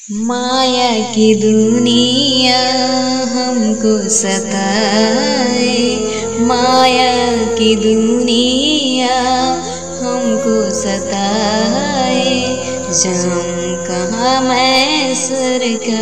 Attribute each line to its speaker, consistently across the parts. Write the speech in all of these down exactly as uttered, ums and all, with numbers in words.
Speaker 1: माया की दुनिया हमको सताए, माया की दुनिया हमको सताए। जाऊँ कहाँ मैं सरकार,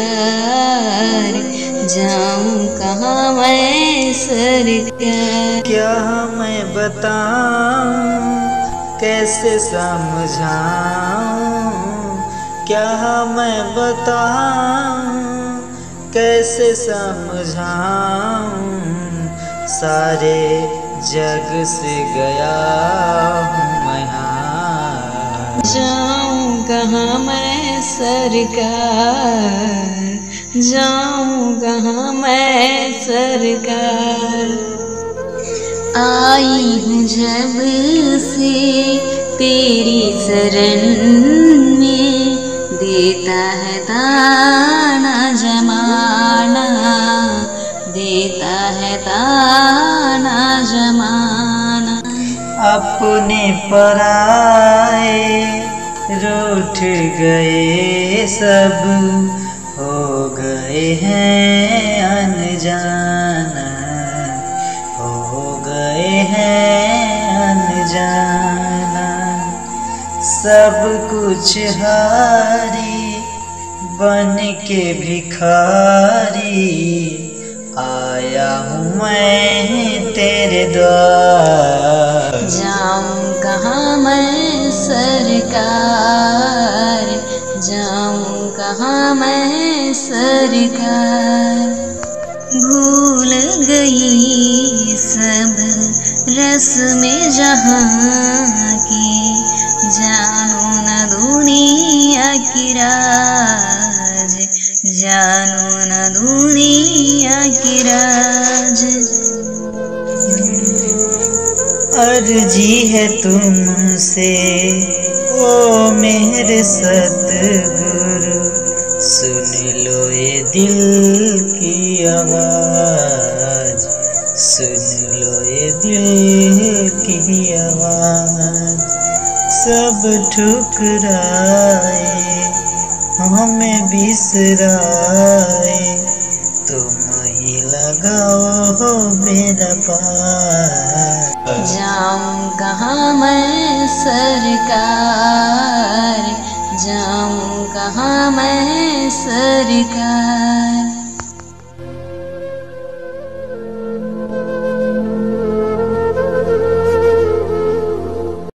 Speaker 1: जाऊँ कहाँ मैं सरकार।
Speaker 2: क्या मैं बताऊँ कैसे समझाऊँ, क्या मैं बताऊँ कैसे समझाऊँ। सारे जग से गया हूँ मैं हार।
Speaker 1: जाऊँ कहाँ मैं सरकार, जाऊँ कहाँ मैं सरकार। आई हूँ जब से तेरी शरण में, देता है ताना जमाना, देता है ताना जमाना।
Speaker 2: अपने पराए रूठ गए सब, हो गए हैं अनजाना, हो गए हैं अनजाना। सब कुछ हारी बन के भिखारी, आया हूँ मैं तेरे द्वार।
Speaker 1: जाऊँ कहाँ मैं सरकार, जाऊँ कहाँ मैं सरकार। भूल गई सब रस्में जहाँ की, जानू न दुनिया की राज, जानू न दुनिया की राज।
Speaker 2: अर्जी है तुमसे ओ मेरे सतगुरु, सुन लो ये दिल की आवाज, सुन लो ये दिल की आवाज। सब ठुकराए हमें बिसराए, तुम ही लगाओ मेरा पार।
Speaker 1: जाऊँ कहाँ मैं सरकार, जाऊँ कहाँ मैं सरकार।